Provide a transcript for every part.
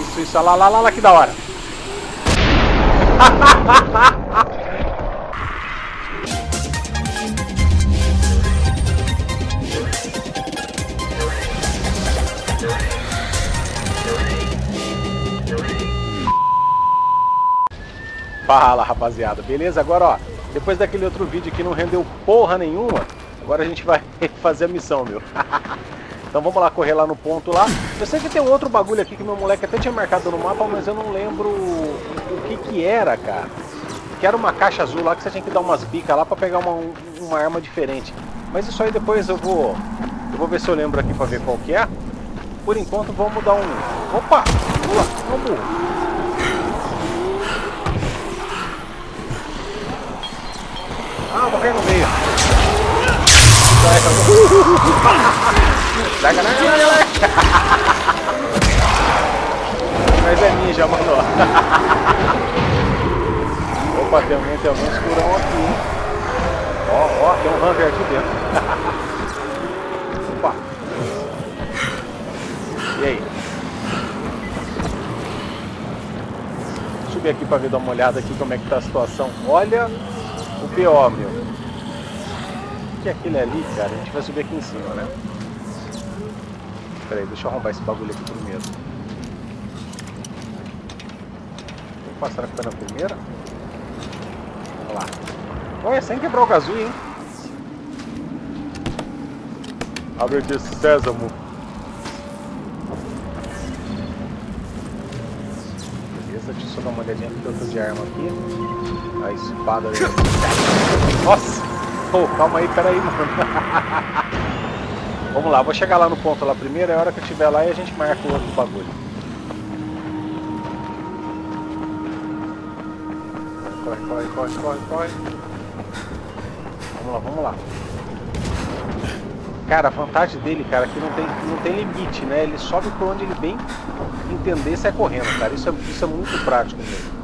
Isso, lá, que da hora. Fala, rapaziada, beleza? Agora, ó, depois daquele outro vídeo que não rendeu porra nenhuma, agora a gente vai fazer a missão, meu. Então vamos lá, correr lá no ponto lá. Eu sei que tem um outro bagulho aqui que meu moleque até tinha marcado no mapa, mas eu não lembro o que era, cara. Que era uma caixa azul lá que você tinha que dar umas bicas lá pra pegar uma arma diferente. Mas isso aí depois eu vou ver se eu lembro aqui pra ver qual que é. Por enquanto vamos dar um... Opa! Vamos! Ah, morri no meio. Zaga na galera. Mas é ninja, mano. Opa, tem algum escurão aqui, hein? Ó, tem um Hunter aqui dentro. Opa. E aí? Deixa eu subir aqui pra ver, dar uma olhada aqui como é que tá a situação. Olha o BO, meu. O que é aquele ali, cara? A gente vai subir aqui em cima, né? Pera aí, deixa eu arrombar esse bagulho aqui primeiro. Opa, será que foi na primeira? Vamos lá. Olha, sem quebrar o gazu, hein? Abre de sésamo. Beleza, deixa eu só dar uma olhadinha no que eu tô de arma aqui. A espada ali. Nossa! Pô, calma aí, peraí, mano. Vamos lá, vou chegar lá no ponto lá primeiro, é a hora que eu estiver lá e a gente marca o outro bagulho. Corre. Vamos lá. Cara, a vantagem dele, cara, é que não tem limite, né? Ele sobe por onde ele bem entender se é correndo, cara. Isso é muito prático mesmo.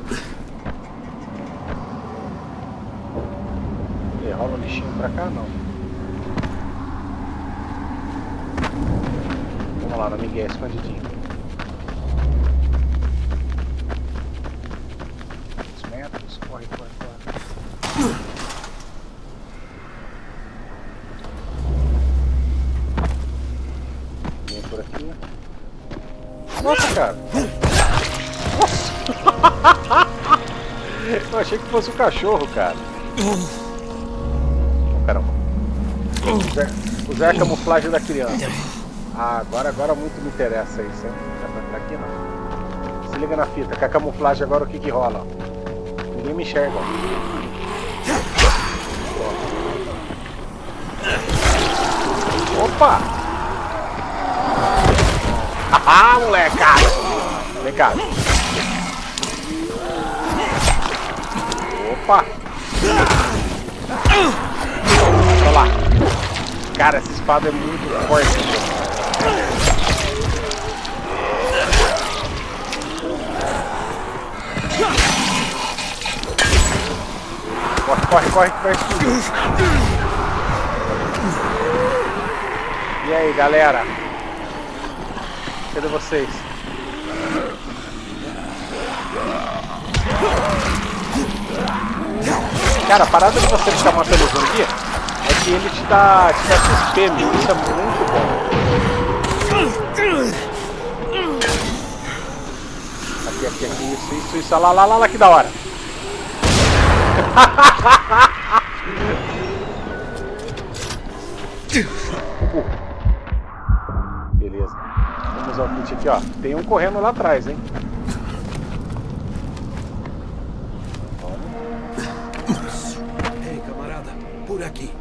Rola um lixinho pra cá, não. Vamos lá, no Miguel, escondidinho. 2 metros, corre. Vem por aqui. Nossa, cara! Nossa! Eu achei que fosse um cachorro, cara. Caramba. Usar a camuflagem da criança. Ah, agora muito me interessa isso, hein? Dá pra entrar aqui, não? Se liga na fita, com a camuflagem agora o que rola? Ninguém me enxerga. Opa! Ah, moleca! Vem cá. Opa! Olha lá. Cara, essa espada é muito forte. Corre que vai explodir. E aí, galera? Cadê vocês? Cara, a parada de você ficar matando o zumbi é que ele te dá XP, meu. Isso é muito bom. Aqui, isso, lá, que da hora. Beleza. Vamos ao kit aqui, ó. Tem um correndo lá atrás, hein. Ei, camarada, por aqui.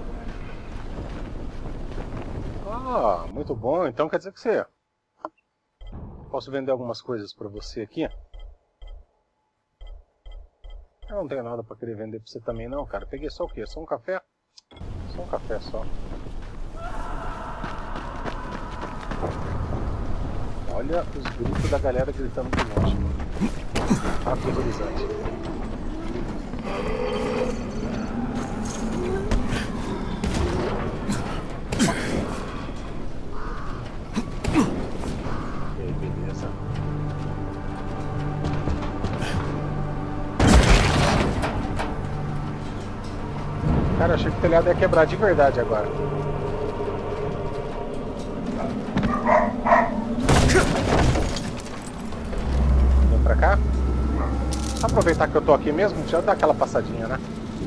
Ah, muito bom. Então quer dizer que você... Posso vender algumas coisas pra você aqui? Eu não tenho nada pra querer vender pra você também não, cara. Peguei só o quê? Só um café? Só um café só. Olha os gritos da galera gritando de longe. Aterrorizante. Cara, eu achei que o telhado ia quebrar de verdade agora. Vem pra cá. Aproveitar que eu tô aqui mesmo, já dá aquela passadinha, né?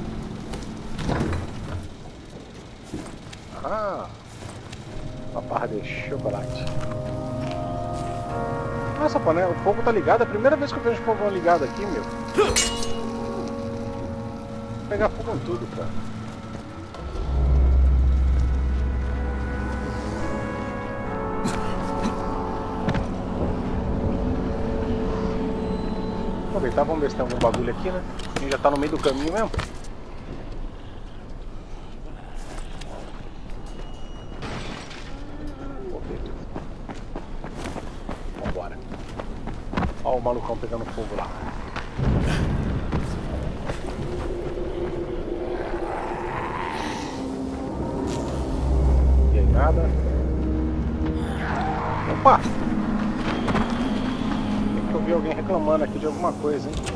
Ah, uma barra de chocolate. Nossa, pô, né? O fogo tá ligado. É a primeira vez que eu vejo o fogão ligado aqui, meu. Vou pegar fogo em tudo, cara. Aproveitar, vamos ver se tem algum bagulho aqui, né? A gente já tá no meio do caminho mesmo. Vambora. Ó o malucão pegando fogo lá. E aí, nada. Opa! Eu vi alguém reclamando aqui de alguma coisa, hein?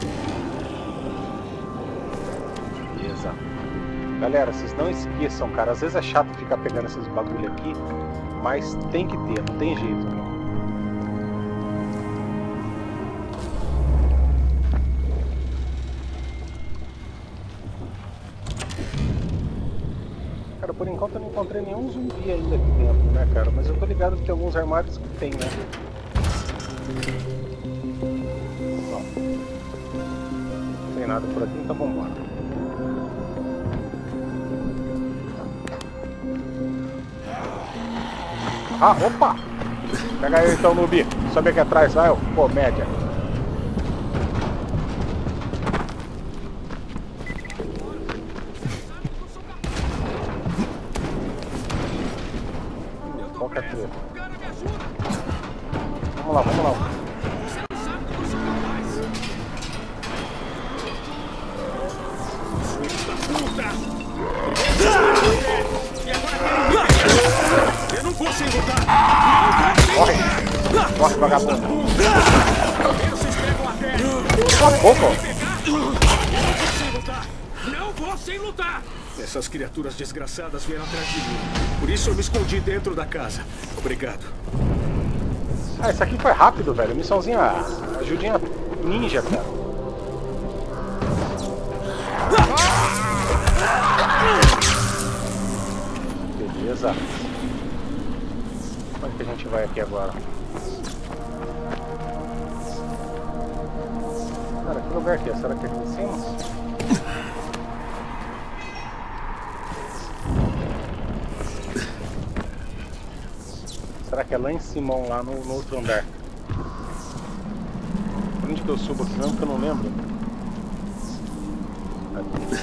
Beleza. Galera, vocês não esqueçam, cara. Às vezes é chato ficar pegando esses bagulho aqui, mas tem que ter, não tem jeito, meu. Cara, por enquanto eu não encontrei nenhum zumbi ainda aqui dentro, né, cara? Mas eu tô ligado que tem alguns armários que tem, né? Não tem nada por aqui, então vambora. Ah, opa! Pega eu então, Nubi. Sobe aqui atrás, vai, pô, média. Qual que é a treta? Vamos lá, vamos lá. Eu não vou sem lutar! Corre! Corre, vagabundo! Vocês pegam a terra! Cala a boca! Não vou sem lutar! Essas criaturas desgraçadas vieram atrás de mim. Por isso eu me escondi dentro da casa. Obrigado. Ah, isso aqui foi rápido, velho. Missãozinha, ajudinha ninja, cara. Beleza. Onde que a gente vai aqui agora? Cara, que lugar que é? Será que é aqui em cima? Será que é lá em cima, lá no outro andar? Por onde que eu subo aqui mesmo que eu não lembro? Aqui.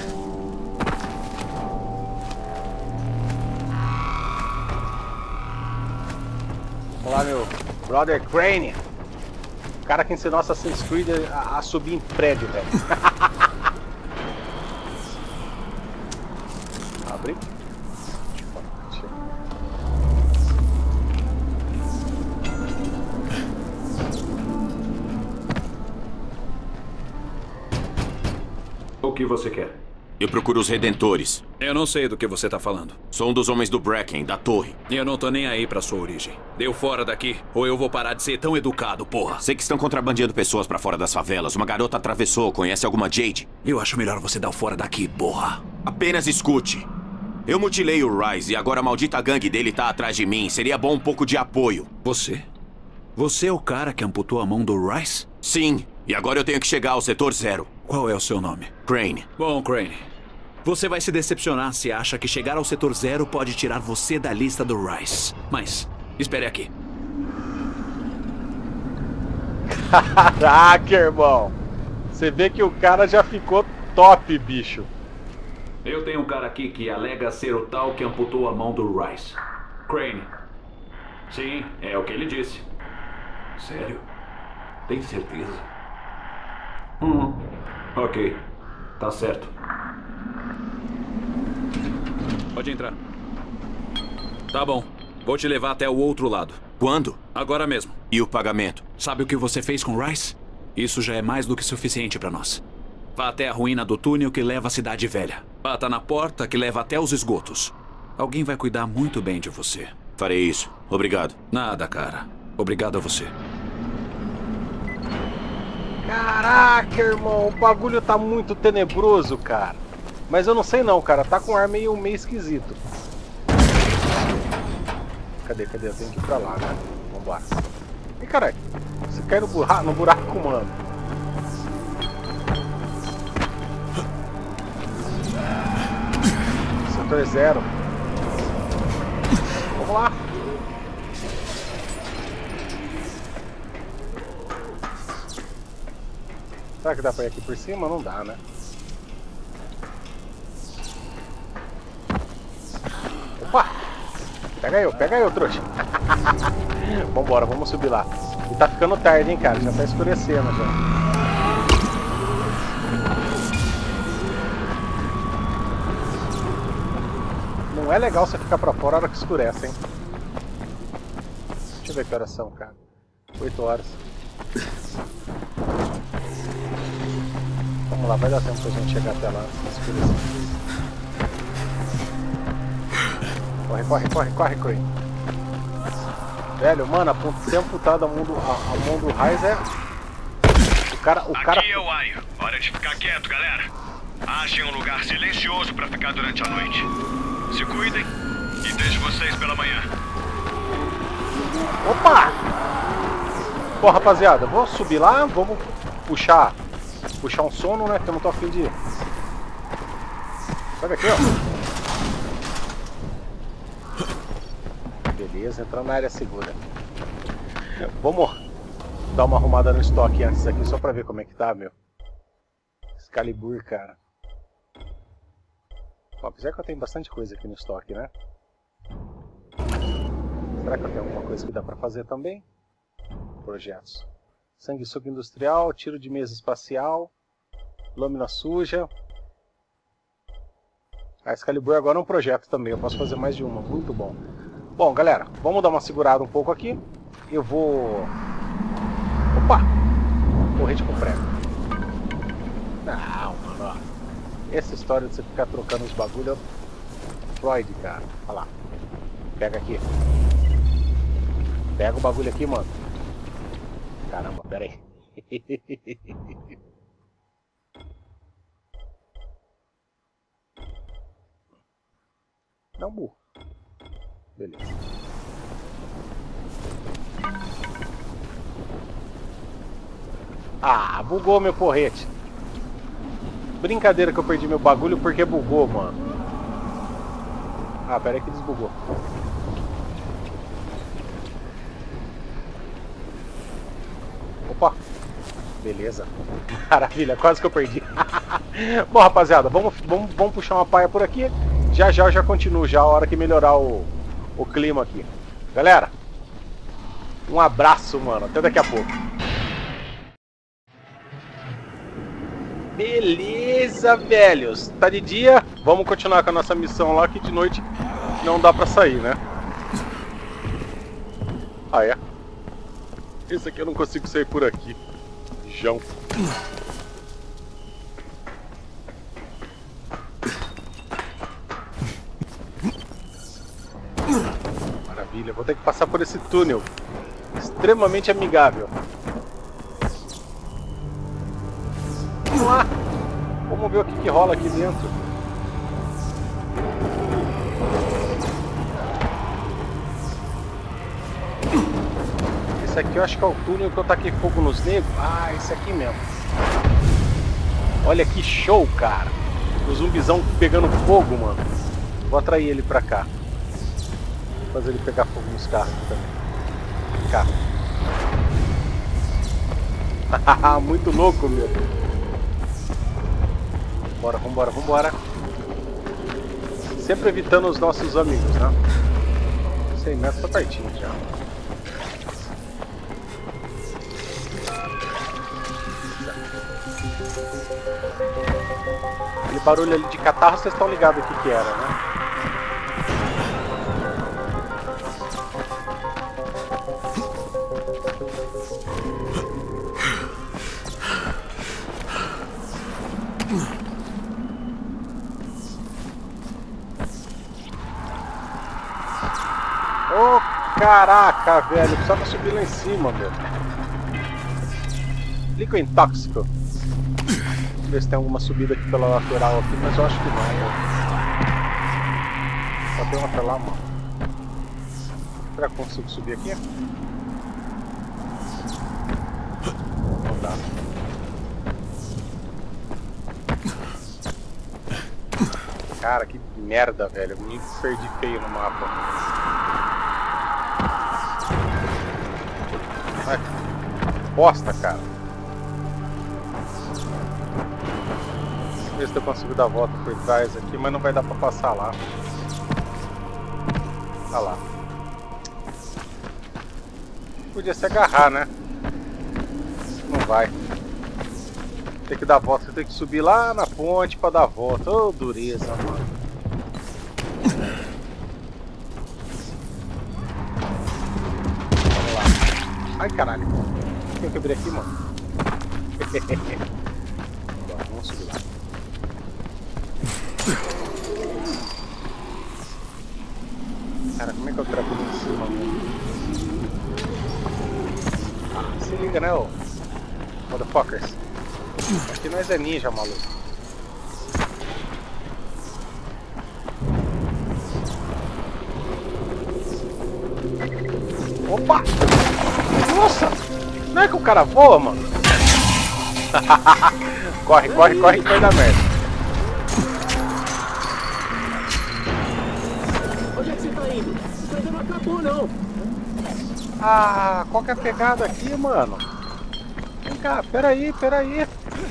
Vamos lá, meu brother Crane. O cara que ensinou Assassin's Creed a subir em prédio, velho. Abre. O que você quer? Eu procuro os Redentores. Eu não sei do que você tá falando. Sou um dos homens do Bracken, da torre. Eu não tô nem aí pra sua origem. Deu fora daqui, ou eu vou parar de ser tão educado, porra. Sei que estão contrabandeando pessoas pra fora das favelas. Uma garota atravessou. Conhece alguma Jade? Eu acho melhor você dar o fora daqui, porra. Apenas escute. Eu mutilei o Rise e agora a maldita gangue dele tá atrás de mim. Seria bom um pouco de apoio. Você? Você é o cara que amputou a mão do Rice? Sim. E agora eu tenho que chegar ao setor 0. Qual é o seu nome? Crane. Bom, Crane, você vai se decepcionar se acha que chegar ao setor 0 pode tirar você da lista do Rice. Mas, espere aqui. Caraca, irmão. Você vê que o cara já ficou top, bicho. Eu tenho um cara aqui que alega ser o tal que amputou a mão do Rice. Crane. Sim, é o que ele disse. Sério? Tem certeza? Ok. Tá certo. Pode entrar. Tá bom. Vou te levar até o outro lado. Quando? Agora mesmo. E o pagamento? Sabe o que você fez com Rice? Isso já é mais do que suficiente pra nós. Vá até a ruína do túnel que leva à Cidade Velha. Bata na porta que leva até os esgotos. Alguém vai cuidar muito bem de você. Farei isso. Obrigado. Nada, cara. Obrigado a você. Caraca, irmão, o bagulho tá muito tenebroso, cara. Mas eu não sei não, cara. Tá com um ar meio esquisito. Cadê? Eu tenho que ir pra lá, né? Vambora. Ih, caralho. Você cai no buraco, mano. Setor 0. Vamos lá. Será que dá pra ir aqui por cima? Não dá, né? Opa! Pega eu, trouxa. Vambora, vamos subir lá. E tá ficando tarde, hein, cara? Já tá escurecendo já. Não é legal você ficar pra fora na hora que escurece, hein? Deixa eu ver que horas são, cara. 8 horas. Vamos lá, vai dar tempo pra gente chegar até lá. Corre, Crane. Velho, mano, a tempo tá da mundo Rise é... O cara... Aqui é o Aio. Hora de ficar quieto, galera. Achem um lugar silencioso pra ficar durante a noite. Se cuidem e vejo vocês pela manhã. Opa! Pô, rapaziada, vou subir lá, vamos puxar um sono, né, que eu não tô afim de... Sobe aqui, ó. Beleza, entrando na área segura. Vamos dar uma arrumada no estoque antes aqui, só pra ver como é que tá, meu. Excalibur, cara. Ó, apesar que eu tenho bastante coisa aqui no estoque, né? Será que eu tenho alguma coisa que dá pra fazer também? Projetos. Sanguessuga industrial, tiro de mesa espacial, lâmina suja. A Excalibur agora é um projeto também, eu posso fazer mais de uma, muito bom. Bom, galera, vamos dar uma segurada um pouco aqui. Eu vou... Opa! Corrente com prego. Não, mano, ó. Essa história de você ficar trocando os bagulho é Freud, cara. Olha lá. Pega aqui. Pega o bagulho aqui, mano. Caramba, pera aí. Dá um burro. Beleza. Ah, bugou meu porrete. Brincadeira que eu perdi meu bagulho porque bugou, mano. Ah, pera aí que desbugou. Opa. Beleza. Maravilha, quase que eu perdi. Bom, rapaziada, vamos puxar uma paia por aqui. Já eu já continuo, já a hora que melhorar o clima aqui. Galera, um abraço, mano. Até daqui a pouco. Beleza, velhos. Tá de dia. Vamos continuar com a nossa missão lá, que de noite não dá pra sair, né? Ah, é? Esse aqui eu não consigo sair por aqui. Jão. Maravilha, vou ter que passar por esse túnel extremamente amigável. Vamos lá. Vamos ver o que rola aqui dentro. Esse aqui eu acho que é o túnel que eu taquei fogo nos negros. Ah, esse aqui mesmo. Olha que show, cara. O zumbizão pegando fogo, mano. Vou atrair ele pra cá. Vou fazer ele pegar fogo nos carros também. Cá. Muito louco, meu. Vambora. Sempre evitando os nossos amigos, né? 100 metros tá pertinho já. Aquele barulho ali de catarro, vocês estão ligados o que era, né? Caraca, velho, precisava subir lá em cima, velho. Líquido tóxico. Vamos ver se tem alguma subida aqui pela lateral aqui, mas eu acho que não, velho. Só tem uma pra lá, mano. Será que eu consigo subir aqui? Não dá. Cara, que merda, velho. Eu me perdi feio no mapa. Ai, bosta, cara. Vamos ver se eu consigo dar a volta por trás aqui, mas não vai dar pra passar lá. Tá lá. Podia se agarrar, né? Não vai. Tem que dar a volta, tem que subir lá na ponte pra dar a volta. Ô, dureza, mano. Vamos lá. Ai, caralho. O que eu quebrei aqui, mano? Vamos subir lá. Cara, como é que eu trago ali em cima, mano? Se liga, né, ô? Motherfuckers. Aqui nós é ninja, maluco. Opa! Nossa! Não é que o cara voa, mano? Corre, corre, corre que vai dar merda. Onde é que você tá indo? Isso ainda não acabou, não. Ah, qual que é a pegada aqui, mano? Vem cá, peraí, peraí.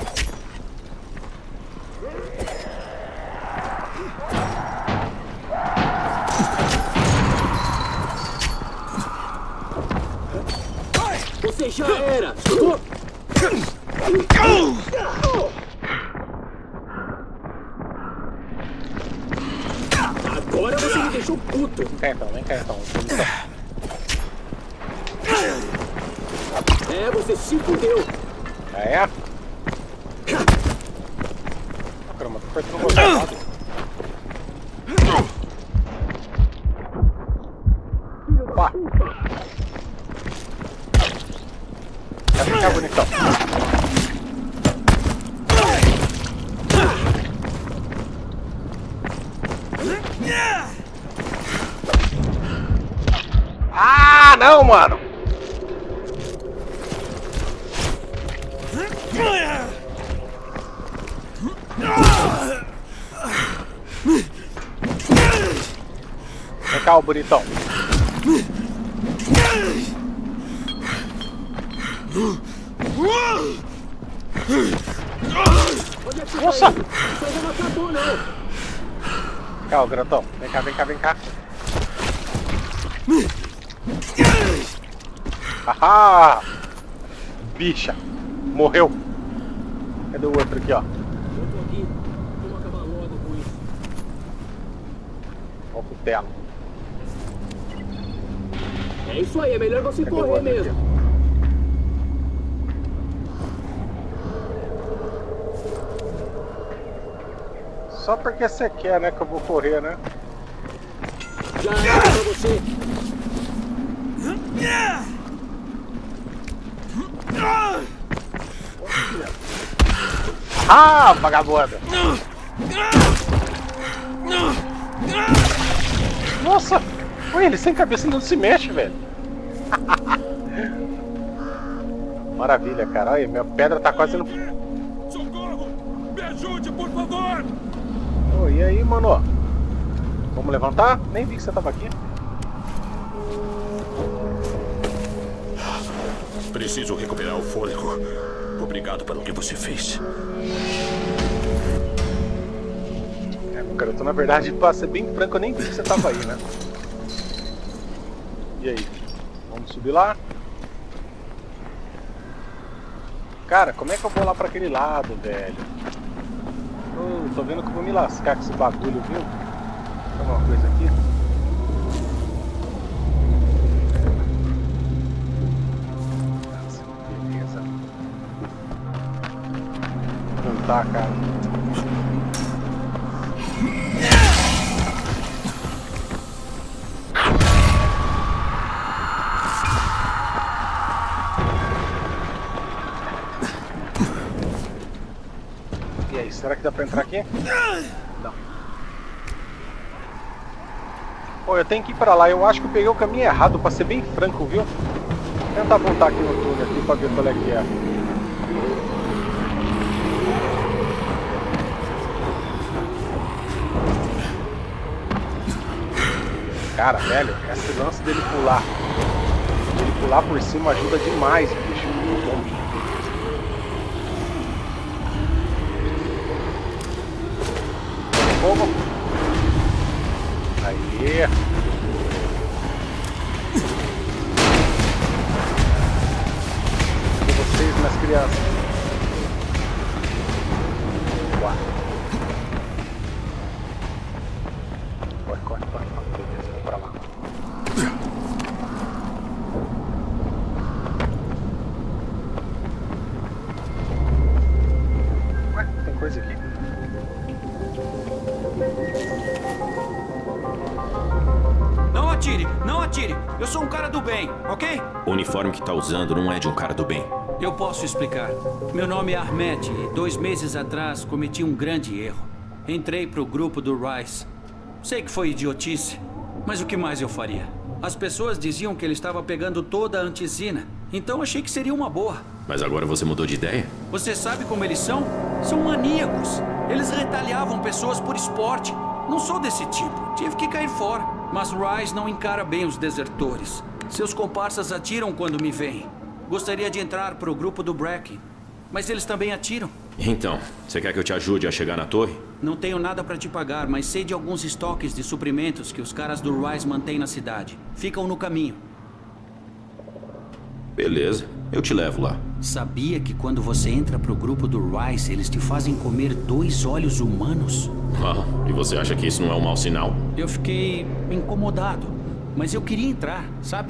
Você já era! Agora você me deixou puto! Vem cá então, vem cá então. É, você se fudeu! Ah, é? Ah, caramba, tô apertando o botão errado. Opa! Vem cá, bonitão. Ah, não, mano! Vem cá, bonitão. Nossa! Isso ainda não acabou, não! Cá, ô grandão. Vem cá, vem cá, vem cá. Haha! Bicha! Morreu! Cadê o outro aqui, ó? Eu tô aqui. Vamos acabar logo com isso. Ó o cutelo. É isso aí, é melhor você Cadê o correr outro mesmo. aqui? Só porque você quer, né, que eu vou correr, né? Já era pra você. Ah, vagabunda! Nossa! Olha, ele sem cabeça não se mexe, velho. Maravilha, cara. Olha, minha pedra tá quase no... Socorro! Me ajude, por favor! Oh, e aí, mano? Vamos levantar? Nem vi que você tava aqui. Preciso recuperar o fôlego. Obrigado pelo que você fez. É, meu garoto, na verdade, pra ser bem franco, eu nem vi que você tava aí, né? E aí? Vamos subir lá? Cara, como é que eu vou lá pra aquele lado, velho? Oh, tô vendo que eu vou me lascar com esse bagulho, viu? Tem alguma coisa aqui? Nossa, beleza. Não tá, cara. aí, será que dá pra entrar aqui? Não. Pô, eu tenho que ir pra lá. Eu acho que eu peguei o caminho errado, pra ser bem franco, viu? Vou tentar voltar aqui no túnel aqui pra ver qual é que é. Cara, velho, esse lance dele pular. Ele pular por cima ajuda demais, bicho. Muito bom. Fogo. Aí. Com vocês, minhas crianças. Uau. Corre, corre, corre. Beleza, vou pra lá. Ué, tem coisa aqui. Não atire! Não atire! Eu sou um cara do bem, ok? O uniforme que tá usando não é de um cara do bem. Eu posso explicar. Meu nome é Ahmed e 2 meses atrás cometi um grande erro. Entrei pro grupo do Rice. Sei que foi idiotice, mas o que mais eu faria? As pessoas diziam que ele estava pegando toda a antizina, então achei que seria uma boa. Mas agora você mudou de ideia? Você sabe como eles são? São maníacos. Eles retaliavam pessoas por esporte. Não sou desse tipo. Tive que cair fora. Mas Rice não encara bem os desertores. Seus comparsas atiram quando me veem. Gostaria de entrar pro grupo do Bracken, mas eles também atiram. Então, você quer que eu te ajude a chegar na torre? Não tenho nada pra te pagar, mas sei de alguns estoques de suprimentos que os caras do Rice mantêm na cidade. Ficam no caminho. Beleza, eu te levo lá. Sabia que quando você entra pro grupo do Rice, eles te fazem comer 2 olhos humanos? Ah, e você acha que isso não é um mau sinal? Eu fiquei incomodado, mas eu queria entrar, sabe?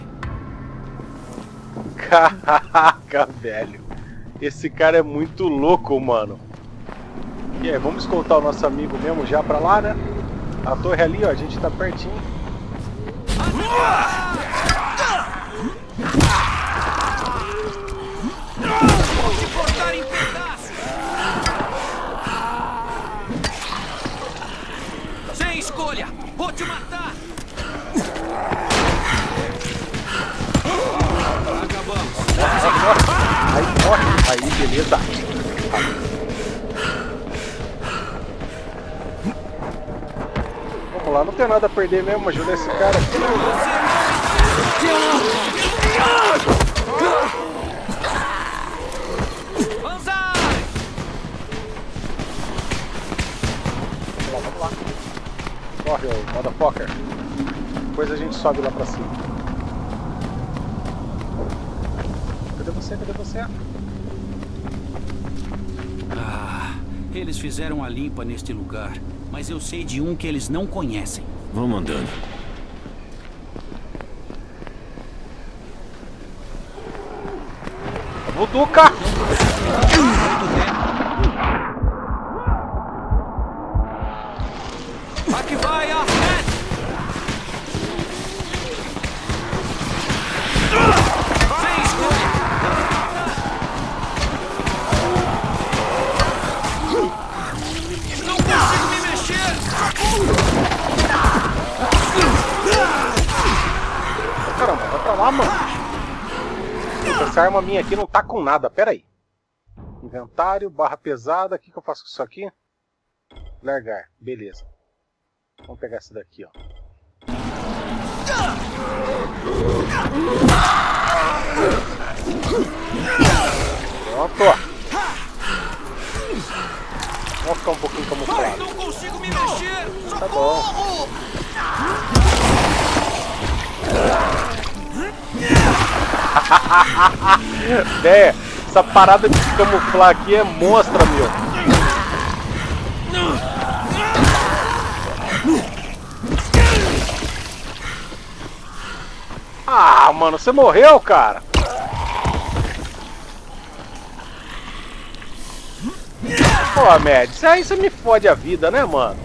Caraca, velho. Esse cara é muito louco, mano. E aí, vamos escoltar o nosso amigo mesmo já pra lá, né? A torre ali, ó, a gente tá pertinho. Vou te cortar em pedaços! Sem escolha! Vou te matar! Acabamos! Aí, corre! Aí, beleza! Vamos lá, não tem nada a perder mesmo, ajudar esse cara aqui. Vamos lá. Corre, ô motherfucker. Depois a gente sobe lá pra cima. Cadê você? Cadê você? Ah, eles fizeram a limpa neste lugar, mas eu sei de um que eles não conhecem. Vamos andando. Vuduca! Aqui vai, Ahmed! Sem escolha! Não consigo me mexer! Caramba, vai pra lá, mano. Essa arma minha aqui não tá com nada, pera aí. Inventário, barra pesada, o que eu faço com isso aqui? Largar, beleza. Vamos pegar essa daqui, ó. Pronto. Vamos ficar um pouquinho camuflado. Não consigo me mexer! Tá bom. É, essa parada de se camuflar aqui é monstra, meu. Ah, mano, você morreu, cara? Pô, Med, isso aí você me fode a vida, né, mano?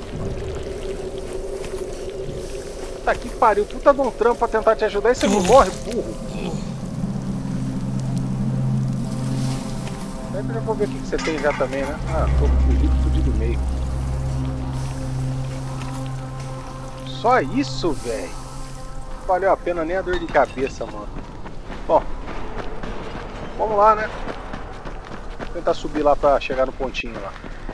Tá que pariu, puta de um trampo pra tentar te ajudar e você não morre, burro. Eu vou ver o que você tem já também, né? Ah, tô fudido do meio. Só isso, velho. Não valeu a pena nem a dor de cabeça, mano. Bom, vamos lá, né? Vou tentar subir lá pra chegar no pontinho lá.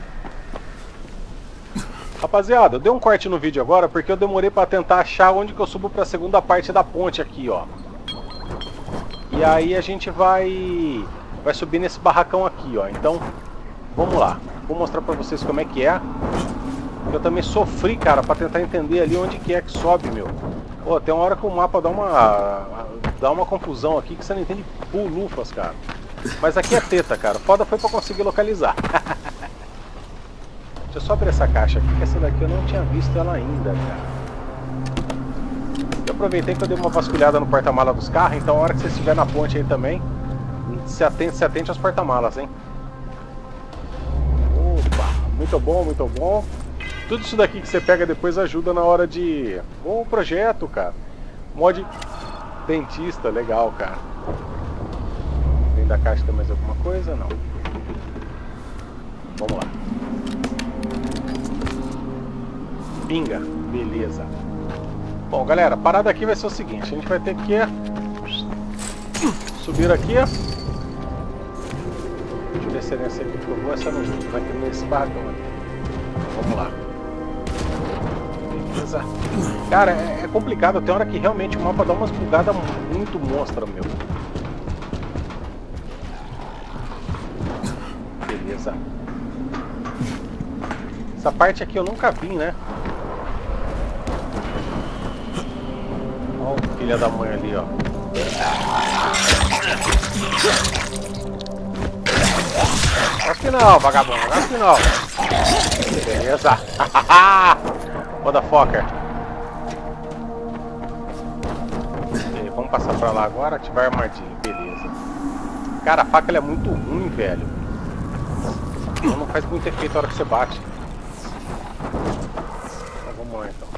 Rapaziada, eu dei um corte no vídeo agora porque eu demorei pra tentar achar onde que eu subo pra segunda parte da ponte aqui, ó. E aí a gente vai subir nesse barracão aqui, ó. Então, vamos lá. Vou mostrar pra vocês como é que é. Eu também sofri, cara, pra tentar entender ali onde que é que sobe, meu. Pô, tem uma hora que o mapa dá uma confusão aqui que você não entende bulufas, cara. Mas aqui é teta, cara. Foda foi pra conseguir localizar. Deixa eu só abrir essa caixa aqui, que essa daqui eu não tinha visto ela ainda, cara. Eu aproveitei que eu dei uma vasculhada no porta-mala dos carros, então a hora que você estiver na ponte aí também, se atente aos porta-malas, hein? Opa, muito bom, muito bom. Tudo isso daqui que você pega depois ajuda na hora de... Bom projeto, cara. Mod dentista, legal, cara. Dentro da caixa tem mais alguma coisa? Não. Vamos lá. Pinga, beleza. Bom, galera, a parada aqui vai ser o seguinte. A gente vai ter que subir aqui. Deixa eu ver se nessa aqui, por favor, essa não vai ter nesse barracão aqui. Vamos lá. Beleza. Cara, é complicado. Tem hora que realmente o mapa dá umas bugadas muito monstras, meu. Beleza. Essa parte aqui eu nunca vi, né? Olha o filho da mãe ali, ó. Acho que não, vagabundo. Acho que não. Beleza. Motherfucker. Vamos passar pra lá agora. Ativar a armadilha. Beleza. Cara, a faca ela é muito ruim, velho. Não faz muito efeito a hora que você bate. Então, vamos lá, então.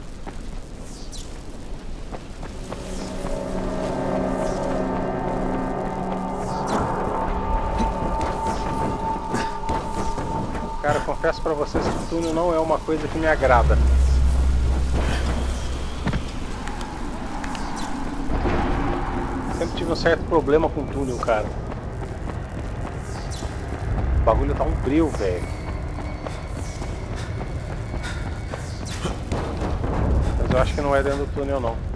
Cara, eu confesso pra vocês que o túnel não é uma coisa que me agrada. Sempre tive um certo problema com o túnel, cara. O bagulho tá um breu, velho. Mas eu acho que não é dentro do túnel, não.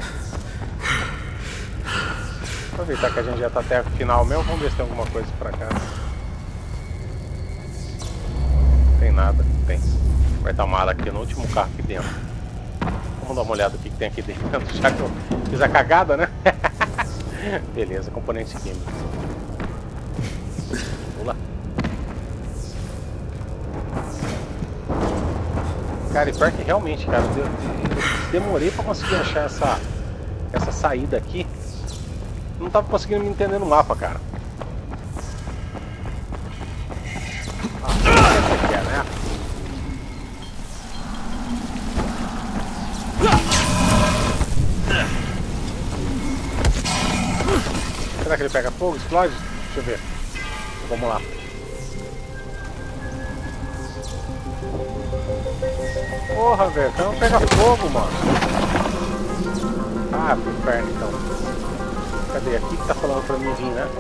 Aproveitar que a gente já tá até o final mesmo, vamos ver se tem alguma coisa pra cá. Tem nada, tem. Vai dar mala aqui no último carro aqui dentro. Vamos dar uma olhada no que tem aqui dentro, já que eu fiz a cagada, né? Beleza, componente químico. Vamos lá. Cara, e pior que realmente, cara, eu demorei pra conseguir achar essa saída aqui. Não tava conseguindo me entender no mapa, cara. Né? Será que ele pega fogo? Explode? Deixa eu ver. Vamos lá. Porra, velho. Então pega fogo, mano. Ah, pro inferno então. Cadê? Aqui que tá falando pra mim vir, né?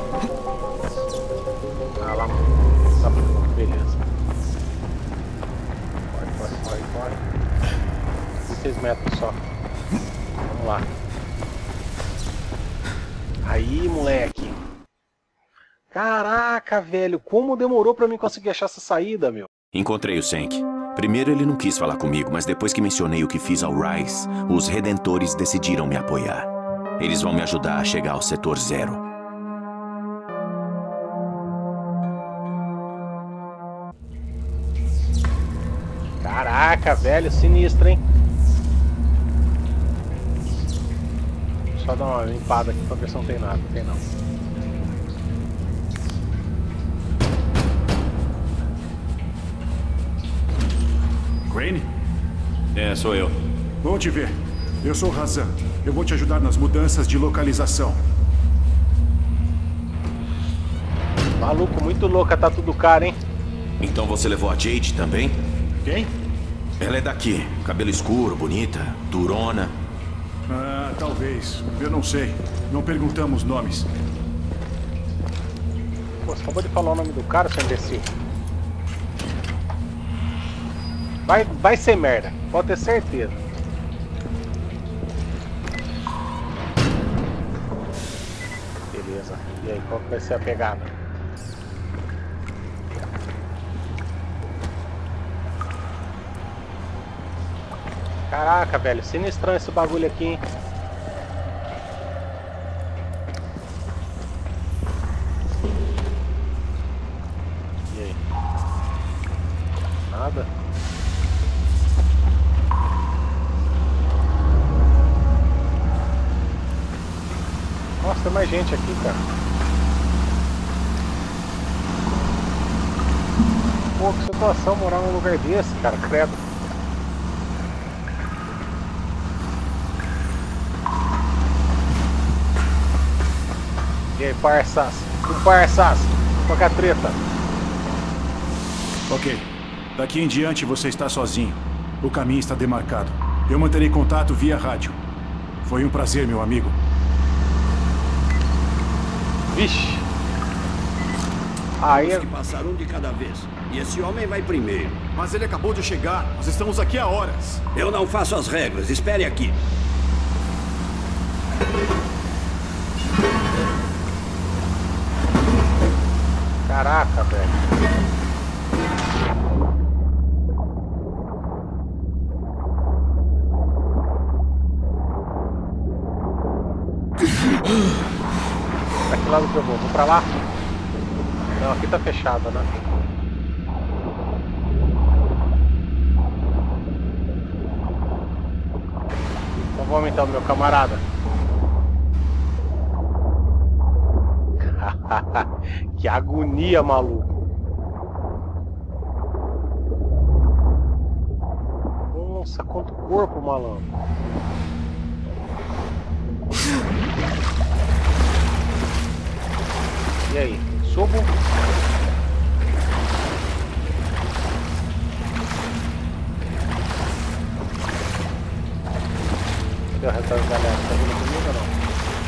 Ah, lá. Tá bom. Beleza. Corre. 16 metros só. Vamos lá. Aí, moleque. Caraca, velho. Como demorou pra mim conseguir achar essa saída, meu? Encontrei o Senk. Primeiro ele não quis falar comigo, mas depois que mencionei o que fiz ao Rise, os Redentores decidiram me apoiar. Eles vão me ajudar a chegar ao Setor 0. Caraca, velho, sinistro, hein? Só dar uma limpada aqui pra ver se não tem nada. Não tem não. Crane? É, sou eu. Bom te ver. Eu sou o Razan. Eu vou te ajudar nas mudanças de localização. Maluco, muito louca, tá tudo caro, hein? Então você levou a Jade também? Quem? Ela é daqui. Cabelo escuro, bonita, durona. Ah, talvez. Eu não sei. Não perguntamos nomes. Pô, você acabou de falar o nome do cara, seu imbecil. Vai ser merda, pode ter certeza. Beleza. E aí, qual que vai ser a pegada? Caraca, velho, sinistrão esse bagulho aqui, hein? E aí? Nada? Nossa, tem mais gente aqui, cara. Pô, que situação morar num lugar desse, cara, credo. E aí, parças? Parças? Qual que é a treta? Ok. Daqui em diante você está sozinho. O caminho está demarcado. Eu manterei contato via rádio. Foi um prazer, meu amigo. Vixe. Aí Temos que passar um de cada vez. E esse homem vai primeiro. Mas ele acabou de chegar. Nós estamos aqui há horas. Eu não faço as regras. Espere aqui. Caraca, velho. Pra que lado que eu vou? Vou pra lá? Não, aqui tá fechado, né? Então vamos então, meu camarada. Que agonia, maluco. Nossa, quanto corpo, malandro. E aí, subo? Cadê o resto da galera? Tá vindo comigo ou não?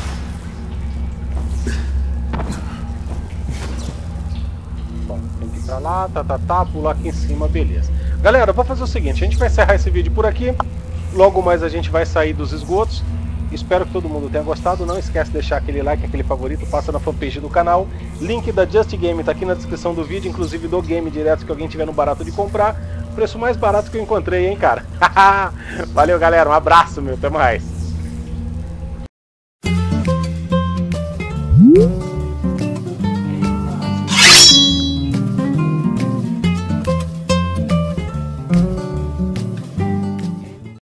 Tem que ir pra lá, pular aqui em cima, beleza. Galera, eu vou fazer o seguinte, a gente vai encerrar esse vídeo por aqui. Logo mais a gente vai sair dos esgotos. Espero que todo mundo tenha gostado. Não esquece de deixar aquele like, aquele favorito, passa na fanpage do canal. Link da Just Game tá aqui na descrição do vídeo, inclusive do game direto, se alguém tiver no barato de comprar. Preço mais barato que eu encontrei, hein, cara. Valeu, galera, um abraço, meu, até mais.